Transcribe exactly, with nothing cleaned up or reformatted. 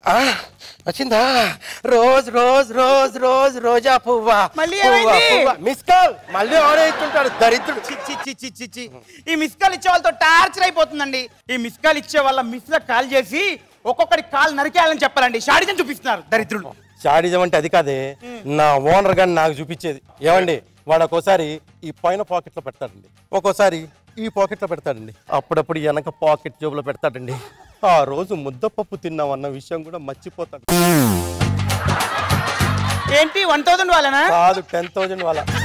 వచ్చిందా rose rose rose rose రోజా పువ్వా మళ్ళీ మిస్ కాల్ మళ్ళీ ఆడే ఇస్తుంటాడు దరిద్రుడు. ఈ మిస్ కాల్ ఇచ్చే వాళ్ళతో టార్చర్ అయిపోతుందండి. ఈ మిస్ కాల్ ఇచ్చే వాళ్ళ మిస్ లో కాల్ చేసి ఒక్కొక్కడి కాల్ నరికేయాలని చెప్పాలండి. షాడిజం చూపిస్తున్నారు దరిద్రులు. షాడిజం అంటే అది కాదే, నా ఓనర్ గాని నాకు చూపించేది. ఏమండి వాడు ఒక్కోసారి ఈ పైన పాకెట్ లో పెడతాడండి, ఒక్కోసారి ఈ పాకెట్ లో పెడతాడండి, అప్పుడప్పుడు వెనక పాకెట్ జోబులో పెడతాడండి. ఆ రోజు ముద్దపప్పు తిన్నామన్న విషయం కూడా మర్చిపోతాడు. ఏంటి వన్ థౌసండ్ వాళ్ళనా? కాదు, టెన్ థౌసండ్ వాళ్ళ.